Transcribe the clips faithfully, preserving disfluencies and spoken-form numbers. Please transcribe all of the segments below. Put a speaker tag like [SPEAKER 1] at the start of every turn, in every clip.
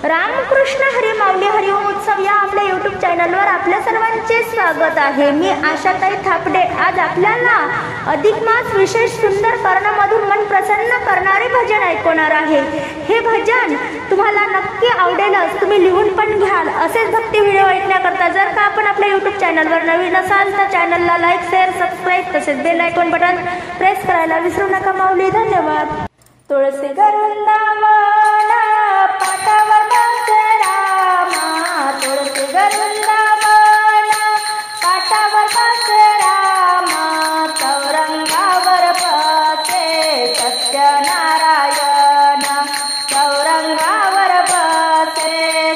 [SPEAKER 1] रामकृष्ण हरी माऊली हरिओम उत्सव या आपल्या यूट्यूब चॅनलवर आपल्या सर्वांचे स्वागत आहे। मी आशाताई थापडे आज आपल्याला अधिक मास विशेष सुंदर कर्णामधून मन प्रसन्न करणारे भजन ऐकवणार आहे। हे भजन तुम्हाला नक्की आवडेलच, तुम्ही लिहून पण घ्याल। असेच भक्ती व्हिडिओ ऐकण्याकरता जर का आपण आपल्या यूट्यूब चॅनलवर नवीन असाल तर चॅनलला लाईक शेअर सबस्क्राईब तसेच बेल आयकॉन बटन प्रेस करायला विसरू नका। माऊली धन्यवाद। तुळसी वृंदावन पाटावर बसे रामा, तुळसी वृंदावन पाटावर बसे रामा, चौरंगावर बसे सत्यनारायण, चौरंगावर बसे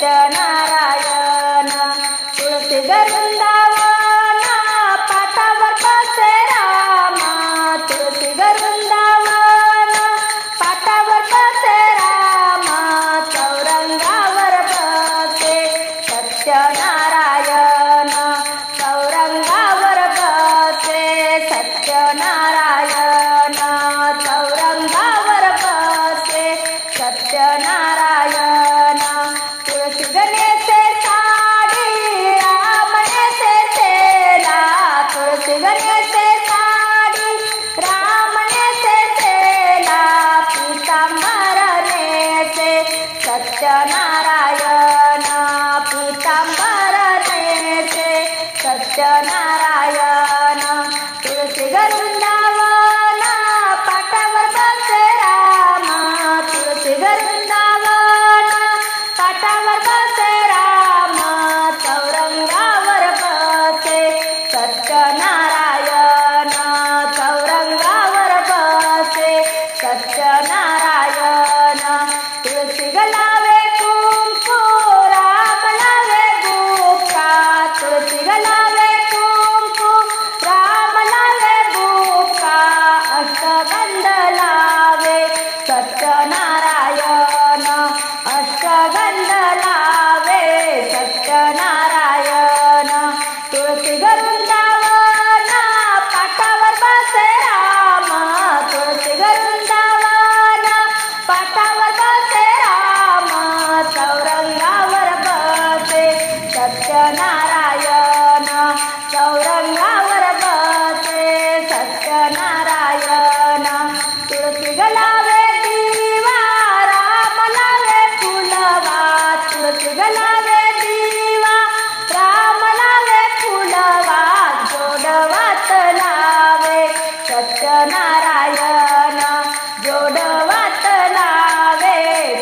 [SPEAKER 1] सत्यनारायण। तुळसी वृंदावन पाटावर बसे रामा, तुळसी वृंदावन पाटावर बसे रामा, चौरंगावर बसे सत्यनारायण, चौरंगावर बसे सत्यनारायण, चौरंगावर बसे सत्यनारायण। तुळसी गणेशे साडी रामनेसे सेला, तुळसी गणेशे साडी रामनेसे सेला, पीतांबर नेसे सत्यनारायण, पीतांबर नेसे सत्यनारायण। तुळसी वृंदावन पाटावर बसे रामा, तुळसी वृंदावन पाटावर बसे रामा, चौरंगावर बसे सत्यनारायण, चौरंगावर बसे सत्यनारायण। तुळसी गलावे कुंकू राम लावे बुक्का, तुळसी गलावे कुंकू राम लावे बुक्का, अष्टगंध लावे सत्यनारायण, अष्टगंध लावे सत्यनारायण। तुळसी वृंदावन पाटावर बसे रामा, तुळसी वृंदावन पाटावर बसे रामा, चौरंगावर बसे सत्यनारायण, चौरंगावर बसे सत्यनारायण। तुळसी गलावे दिवा राम लावे फुलवा, तुळसी गलावे दिवा राम लावे फुलवा, जोडवात लावे सत्यनारायण, जोडवात लावे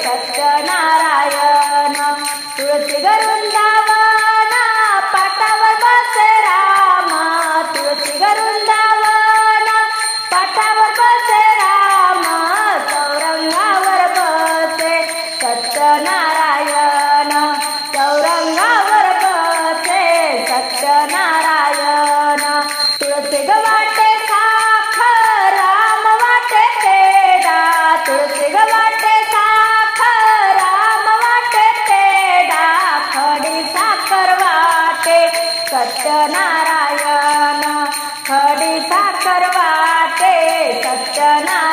[SPEAKER 1] सत्यनारायण। तुळसी वृंदावन पाटावर बसे रामा, तुळसी वृंदावन पाटावर बसे रामा, चौरंगावर बसे सत्यनारायण, चौरंगावर बसे सत्यनारायण। तुळसी गवाटे साखर राम वाटे पेढा, तुळसी गवाटे साखर राम वाटे पेढा, खडी साखर वाटे सत्यनारायण, खडी साखर वाटे सत्यनारायण।